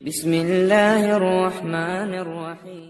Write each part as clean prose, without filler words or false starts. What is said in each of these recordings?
বিসমিল্লাহির রহমানির রহিম।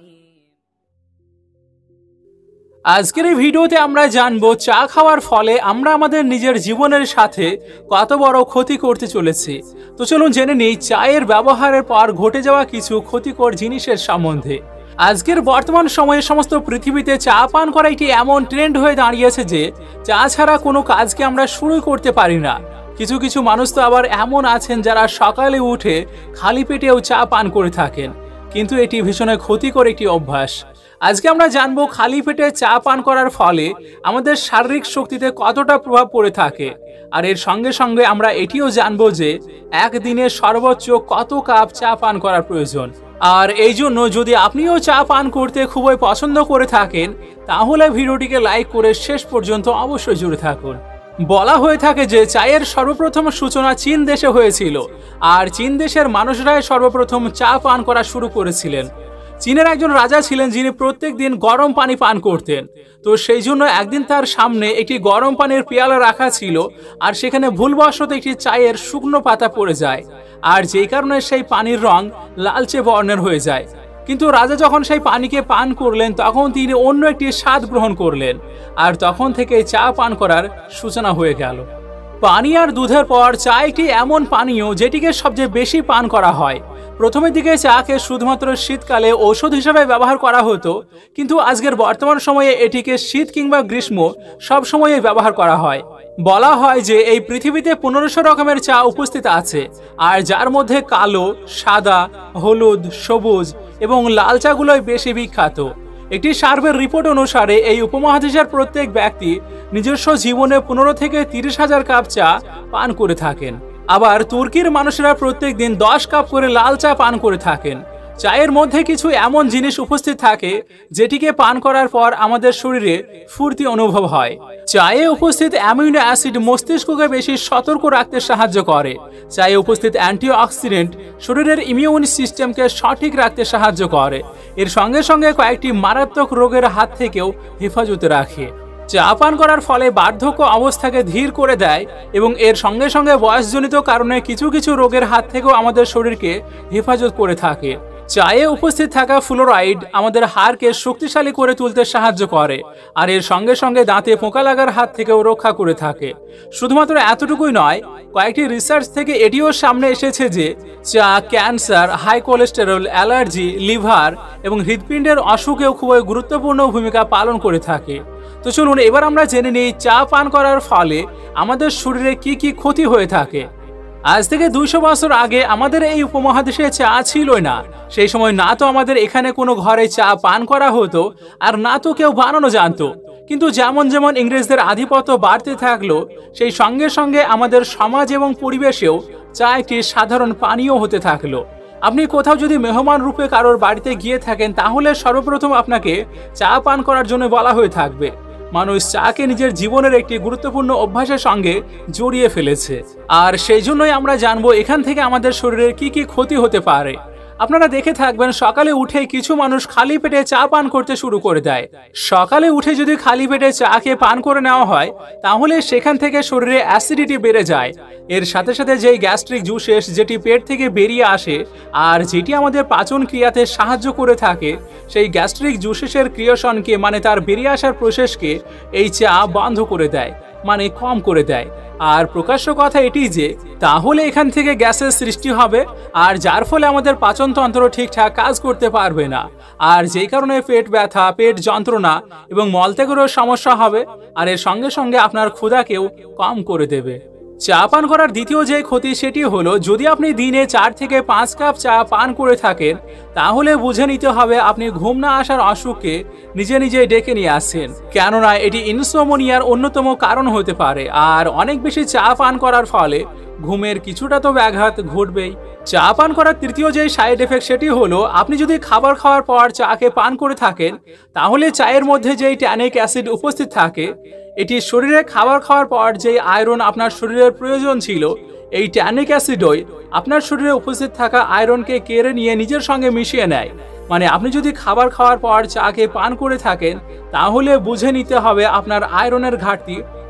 আজকের এই ভিডিওতে আমরা জানবো চা খাওয়ার ফলে আমরা আমাদের নিজের জীবনের সাথে কত বড় ক্ষতি করতে চলেছি। তো চলুন জেনে নিই চায়ের ব্যবহারের পর ঘটে যাওয়া কিছু ক্ষতিকর জিনিসের সম্বন্ধে। আজকের বর্তমান সময়ে সমস্ত পৃথিবীতে চা পান করা একটি এমন ট্রেন্ড হয়ে দাঁড়িয়েছে যে চা ছাড়া কোনো কাজকে আমরা শুরু করতে পারি না। কিছু কিছু মানুষ তো আবার এমন আছেন যারা সকালে উঠে খালি পেটেও চা পান করে থাকেন, কিন্তু এটি ভীষণ ক্ষতিকর একটি অভ্যাস। আজকে আমরা জানবো খালি পেটে চা পান করার ফলে আমাদের শারীরিক শক্তিতে কতটা প্রভাব পড়ে থাকে, আর এর সঙ্গে সঙ্গে আমরা এটিও জানবো যে একদিনে সর্বোচ্চ কত কাপ চা পান করার প্রয়োজন। আর এই জন্য যদি আপনিও চা পান করতে খুবই পছন্দ করে থাকেন তাহলে ভিডিওটিকে লাইক করে শেষ পর্যন্ত অবশ্যই জুড়ে থাকুন। বলা হয়ে থাকে যে চায়ের সর্বপ্রথম সূচনা চীন দেশে হয়েছিল, আর চীন দেশের মানুষরাই সর্বপ্রথম চা পান করা শুরু করেছিলেন। চীনের একজন রাজা ছিলেন যিনি প্রত্যেক দিন গরম পানি পান করতেন। তো সেই জন্য একদিন তার সামনে একটি গরম পানির পেয়ালা রাখা ছিল, আর সেখানে ভুলবশত একটি চায়ের শুকনো পাতা পড়ে যায়, আর যেই কারণে সেই পানির রং লালচে বর্ণের হয়ে যায়। কিন্তু রাজা যখন সেই পানিকে পান করলেন তখন তিনি অন্য একটি স্বাদ গ্রহণ করলেন, আর তখন থেকে চা পান করার সূচনা হয়ে গেল। পানি আর দুধের পর চা একটি এমন পানীয় যেটিকে সবচেয়ে বেশি পান করা হয়। প্রথমের দিকে চাকে শুধুমাত্র শীতকালে ঔষধ হিসেবে ব্যবহার করা হতো, কিন্তু আজকের বর্তমান সময়ে এটিকে শীত কিংবা গ্রীষ্ম সব সময়ে ব্যবহার করা হয়। বলা হয় যে এই পৃথিবীতে 1500 রকমের চা উপস্থিত আছে, আর যার মধ্যে কালো, সাদা, হলুদ, সবুজ এবং লাল চাগুলোই বেশি বিখ্যাত। একটি সার্ভের রিপোর্ট অনুসারে এই উপমহাদেশের প্রত্যেক ব্যক্তি নিজস্ব জীবনে 15 থেকে 30 হাজার কাপ চা পান করে থাকেন। আবার তুর্কির মানুষেরা প্রত্যেক দিন 10 কাপ করে লাল চা পান করে থাকেন। চায়ের মধ্যে কিছু এমন জিনিস উপস্থিত থাকে যেটিকে পান করার পর আমাদের শরীরে ফুর্তি অনুভব হয়। চায়ে উপস্থিত অ্যামিনো অ্যাসিড মস্তিষ্ককে বেশি সতর্ক রাখতে সাহায্য করে। চায়ে উপস্থিত অ্যান্টিঅক্সিডেন্ট শরীরের ইমিউন সিস্টেমকে সঠিক রাখতে সাহায্য করে। এর সঙ্গে সঙ্গে কয়েকটি মারাত্মক রোগের হাত থেকেও হেফাজতে রাখে। চা পান করার ফলে বার্ধক্য অবস্থাকে ধীর করে দেয়, এবং এর সঙ্গে সঙ্গে বয়সজনিত কারণে কিছু কিছু রোগের হাত থেকেও আমাদের শরীরকে হেফাজত করে থাকে। চায়ে উপস্থিত থাকা ফ্লোরাইড আমাদের হাড়কে শক্তিশালী করে তুলতে সাহায্য করে, আর এর সঙ্গে সঙ্গে দাঁতে পোকা লাগার হাত থেকেও রক্ষা করে থাকে। শুধুমাত্র এতটুকুই নয়, কয়েকটি রিসার্চ থেকে এটিও সামনে এসেছে যে চা cancer, high cholesterol, allergy, liver এবং হৃৎপিণ্ডের অসুখেও খুবই গুরুত্বপূর্ণ ভূমিকা পালন করে থাকে। তো চলুন এবার আমরা জেনে নিই চা পান করার ফলে আমাদের শরীরে কি কি ক্ষতি হয়ে থাকে। আজ থেকে 200 বছর আগে আমাদের এই উপমহাদেশে চা ছিলই না। সেই সময় না তো আমাদের এখানে কোনো ঘরে চা পান করা হতো, আর না তো কেউ বানানো জানতো। কিন্তু যেমন যেমন ইংরেজদের আধিপত্য বাড়তে থাকলো, সেই সঙ্গে সঙ্গে আমাদের সমাজ এবং পরিবেশেও চা একটি সাধারণ পানীয় হতে থাকলো। আপনি কোথাও যদি মেহমান রূপে কারোর বাড়িতে গিয়ে থাকেন তাহলে সর্বপ্রথম আপনাকে চা পান করার জন্য বলা হয়ে থাকবে। মানুষ চাকে নিজের জীবনের একটি গুরুত্বপূর্ণ অভ্যাসের সঙ্গে জড়িয়ে ফেলেছে, আর সেই জন্যই আমরা জানবো এখান থেকে আমাদের শরীরের কি কি ক্ষতি হতে পারে। আপনারা দেখে থাকবেন সকালে উঠে কিছু মানুষ খালি পেটে চা পান করতে শুরু করে দেয়। সকালে উঠে যদি খালি পেটে চাকে পান করে নেওয়া হয় তাহলে সেখান থেকে শরীরে অ্যাসিডিটি বেড়ে যায়। এর সাথে সাথে যেই গ্যাস্ট্রিক জুসেস যেটি পেট থেকে বেরিয়ে আসে আর যেটি আমাদের পাচন ক্রিয়াতে সাহায্য করে থাকে, সেই গ্যাস্ট্রিক জুসেসের ক্রিয়েশনকে মানে তার বেরিয়ে আসার প্রসেসকে এই চা বন্ধ করে দেয়, মানে কম করে দেয়। আর প্রকাশ্য কথা এটি যে তাহলে এখান থেকে গ্যাসের সৃষ্টি হবে, আর যার ফলে আমাদের পাচনতন্ত্র ঠিকঠাক কাজ করতে পারবে না, আর যেই কারণে পেট ব্যথা, পেট যন্ত্রণা এবং মলত্যাগেরও সমস্যা হবে, আর এর সঙ্গে সঙ্গে আপনার ক্ষুধাকেও কম করে দেবে। চা পান করার দ্বিতীয় যে ক্ষতি সেটি হলো, যদি আপনি দিনে 4 থেকে 5 কাপ চা পান করে থাকেন তাহলে বুঝে নিতে হবে আপনি ঘুম না আসার অসুখকে নিজে নিজেই ডেকে নিয়ে আসছেন, কেননা এটি ইনসোমনিয়ার অন্যতম কারণ হতে পারে। আর অনেক বেশি চা পান করার ফলে ঘুমের কিছুটা তো ব্যাঘাত ঘটবেই। চা পান করার তৃতীয় যে সাইড এফেক্ট সেটি হলো, আপনি যদি খাবার খাওয়ার পর চাকে পান করে থাকেন তাহলে চায়ের মধ্যে যেই ট্যানিক অ্যাসিড উপস্থিত থাকে, এটি শরীরে খাবার খাওয়ার পর যেই আয়রন আপনার শরীরের প্রয়োজন ছিল, এই ট্যানিক অ্যাসিডই আপনার শরীরে উপস্থিত থাকা আয়রনকে কেড়ে নিয়ে নিজের সঙ্গে মিশিয়ে নেয়। মানে আপনি যদি খাবার খাওয়ার পর চাকে পান করে থাকেন তাহলে বুঝে নিতে হবে আপনার আয়রনের ঘাটতি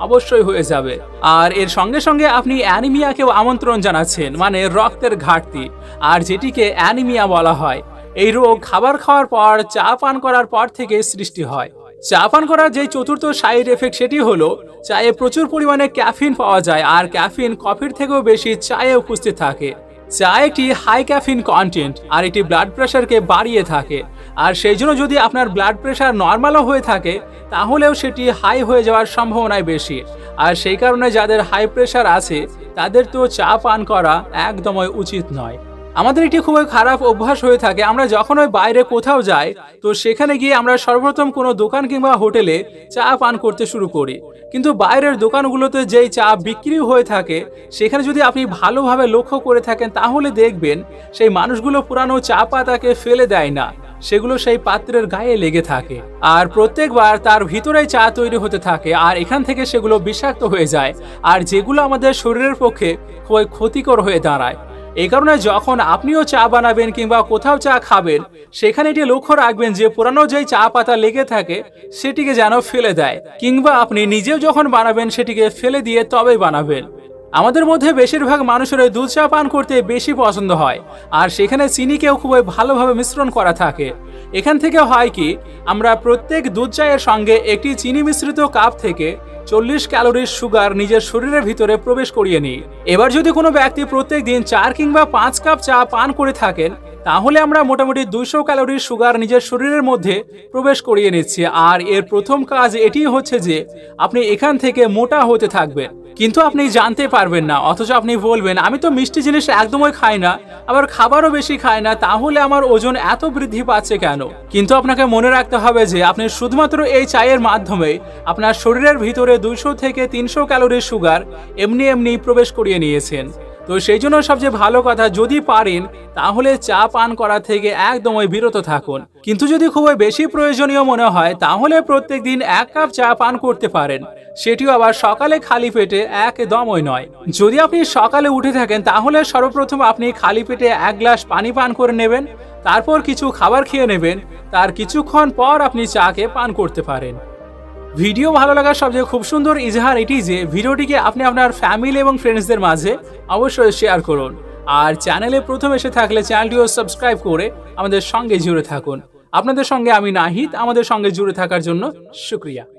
অবশ্যই হয়ে যাবে। আর এর সঙ্গে সঙ্গে আপনি অ্যানিমিয়াকেও আমন্ত্রণ জানাচ্ছেন, মানে রক্তের ঘাটতি, আর যেটিকে অ্যানিমিয়া বলা হয়। এই রোগ খাবার খাওয়ার পর চা পান করার পর থেকে সৃষ্টি হয়। চা পান করার যে চতুর্থ সাইড এফেক্ট সেটি হলো চায়ে প্রচুর পরিমাণে ক্যাফিন পাওয়া যায়, আর ক্যাফিন কফির থেকেও বেশি চায়ে উপস্থিত থাকে। চা একটি হাই ক্যাফিন কন্টেন্ট, আর এটি ব্লাড প্রেশারকে বাড়িয়ে থাকে। আর সেই জন্য যদি আপনার ব্লাড প্রেশার নর্মালও হয়ে থাকে তাহলেও সেটি হাই হয়ে যাওয়ার সম্ভাবনাই বেশি। আর সেই কারণে যাদের হাই প্রেশার আছে তাদের তো চা পান করা একদমই উচিত নয়। আমাদের একটি খুবই খারাপ অভ্যাস হয়ে থাকে, আমরা যখন ওই বাইরে কোথাও যাই তো সেখানে গিয়ে আমরা সর্বপ্রথম কোনো দোকান কিংবা হোটেলে চা পান করতে শুরু করি। কিন্তু বাইরের দোকানগুলোতে যেই চা বিক্রি হয়ে থাকে সেখানে যদি আপনি ভালোভাবে লক্ষ্য করে থাকেন তাহলে দেখবেন সেই মানুষগুলো পুরানো চা পাতাকে ফেলে দেয় না, সেগুলো সেই পাত্রের গায়ে লেগে থাকে। আর প্রত্যেকবার তার ভিতরেই চা তৈরি হতে থাকে, আর এখান থেকে সেগুলো বিষাক্ত হয়ে যায়, আর যেগুলো আমাদের শরীরের পক্ষে খুবই ক্ষতিকর হয়ে দাঁড়ায়। এই কারণে যখন আপনিও চা বানাবেন কিংবা কোথাও চা খাবেন সেখানে এটি লক্ষ্য রাখবেন যে পুরানো যেই চা পাতা লেগে থাকে সেটিকে যেন ফেলে দেয়, কিংবা আপনি নিজেও যখন বানাবেন সেটিকে ফেলে দিয়ে তবেই বানাবেন। আমাদের মধ্যে বেশিরভাগ মানুষের দুধ চা পান করতে বেশি পছন্দ হয়, আর সেখানে চিনিকেও খুবই ভালোভাবে মিশ্রণ করা থাকে। এখান থেকে হয় কি, আমরা প্রত্যেক দুধ চায়ের সঙ্গে একটি চিনি মিশ্রিত কাপ থেকে 40 ক্যালোরির সুগার নিজের শরীরের ভিতরে প্রবেশ করিয়ে নিই। এবার যদি কোনো ব্যক্তি প্রত্যেক দিন 4 কিংবা 5 কাপ চা পান করে থাকেন তাহলে আমরা মোটামুটি 200 ক্যালোরির সুগার নিজের শরীরের মধ্যে প্রবেশ করিয়ে নিচ্ছি। আর এর প্রথম কাজ এটি হচ্ছে যে আপনি এখান থেকে মোটা হতে থাকবেন, কিন্তু আপনি জানতে পারবেন না। অথচ আপনি বলবেন আমি তো মিষ্টি জিনিস একদমই খাই না, আবার খাবারও বেশি খাই না, তাহলে আমার ওজন এত বৃদ্ধি পাচ্ছে কেন? কিন্তু আপনাকে মনে রাখতে হবে যে আপনি শুধুমাত্র এই চায়ের মাধ্যমে আপনার শরীরের ভিতরে 200 থেকে 300 ক্যালোরির সুগার এমনি প্রবেশ করিয়ে নিয়েছেন। তো সেই জন্য সবচেয়ে ভালো কথা, যদি পারেন তাহলে চা পান করা থেকে একদমই বিরত থাকুন। কিন্তু যদি খুবই বেশি প্রয়োজনীয় মনে হয় তাহলে প্রত্যেকদিন 1 কাপ চা পান করতে পারেন, সেটিও আবার সকালে খালি পেটে, একদমই নয়। যদি আপনি সকালে উঠে থাকেন তাহলে সর্বপ্রথম আপনি খালি পেটে 1 গ্লাস পানি পান করে নেবেন, তারপর কিছু খাবার খেয়ে নেবেন, তার কিছুক্ষণ পর আপনি চাকে পান করতে পারেন। ভিডিও ভালো লাগার সবচেয়ে খুব সুন্দর ইজহার এটি যে ভিডিওটিকে আপনি আপনার ফ্যামিলি এবং ফ্রেন্ডসদের মাঝে অবশ্যই শেয়ার করুন। আর চ্যানেলে প্রথম এসে থাকলে চ্যানেলটিও সাবস্ক্রাইব করে আমাদের সঙ্গে জুড়ে থাকুন। আপনাদের সঙ্গে আমি নাহিদ, আমাদের সঙ্গে জুড়ে থাকার জন্য শুকরিয়া।